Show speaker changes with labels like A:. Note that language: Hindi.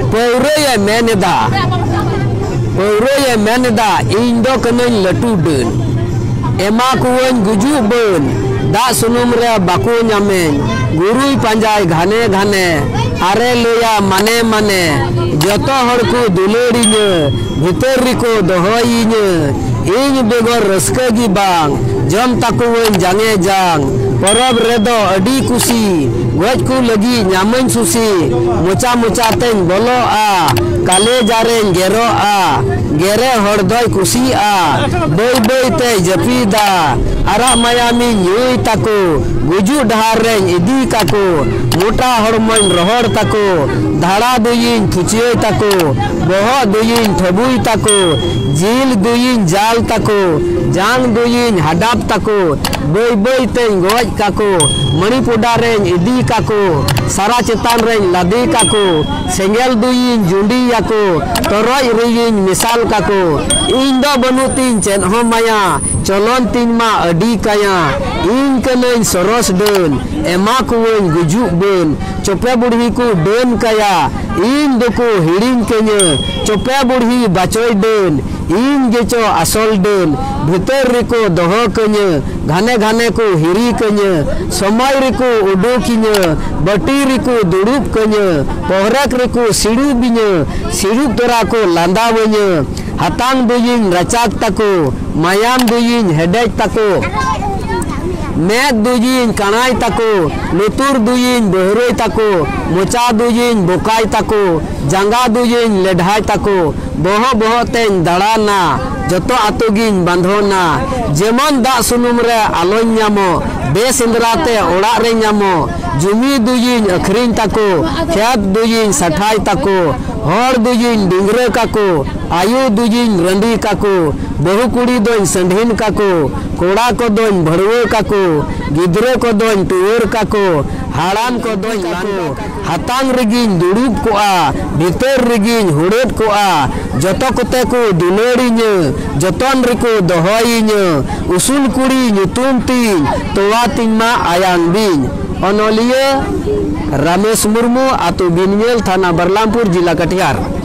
A: Pauraya meneda indo keneng letu den ema kuwen guju ben dak sunum re baku nyamen gurui panjai घाने घाने are loya mane mane joto hor ku dulerinya bhitor riko dohoyinya ing begor raska gi bang jom takuwen jange jang porab redo adi kusi goj ku lagi nyamen susi mocha mocha ten bolo a kale jaren gero a gere hordoi kusi a boy boy te japida ara mayami nyui taku guju dahareng idi kaku muta hormon rohor taku dhara duyin thuchiye taku boho duyin thabui taku jil duyin jal taku jang duyin hadap taku boy boy ten goj kaku manipura reng idi kaku sara cetan reng ladi kaku senggel duyin jundi yaku toroi ruyin misal kaku indo banutin chen homaya colon tin ma adi kaya in kenen soros den ema kuwen gujuk ben cope budhi ku den kaya in doku hiring kenya cope budhi bacoy den in geco asol den bhitor riko doho kenya घाने घाने को हिरी कन्या समय रिको उडो किन्या बटी रिको दुड़ुप कन्या पोहरक रिको सिड़ू बिन्या सिड़ू तोरा को लांदा वन्या हतांग दुयिन रचाक तको मायाम दुयिन हेडेक तको मैक दुयिन कनाई तको लुतुर दुयिन बहरोय तको मोचा दुयिन बोकाय तको जंगा दुयिन लेढ़ाई तको बोहो बोहो तेन दड़ाना जतो आतुगिन बांधोना जेमन दा सुनुम रे आलोन न्यामो बेसिंद्राते ओड़ा रे न्यामो जुमी दुयिन अखरिन तको खेत दुयिन सठाई तको हर दुयिन डिंगरे काको आयु दुयिन रंडी काको बहु कुड़ी दोन संढीन काको कोड़ा को दोन भड़वे काको गिद्रे को दोन टुवर काको हाड़ाम को दोन काको हतांग रिगिन दुड़ुब कोआ भितर रिगिन हुड़ेट कोआ जतो कोते को दुलेड़ीन जतन रिको दोहईन उसूल कुड़ी nyutum tin toa tin ma ayang bin onolia Ramesh Murmu atau Binmil Thana Berlampur Jila Katiar।